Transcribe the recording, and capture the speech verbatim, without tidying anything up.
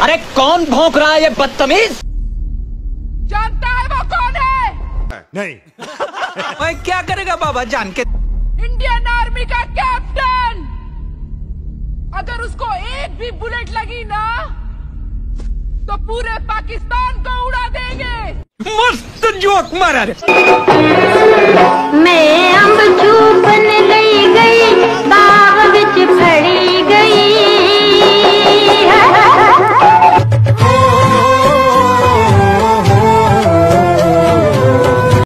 अरे कौन भौंक रहा है ये बदतमीज? जानता है वो कौन है? नहीं। ओए क्या करेगा बाबा जान के? इंडियन आर्मी का कैप्टन। अगर उसको एक भी बुलेट लगी ना तो पूरे पाकिस्तान को उड़ा देंगे। मस्त जोक मारा रे। मैं अम्ब चूपने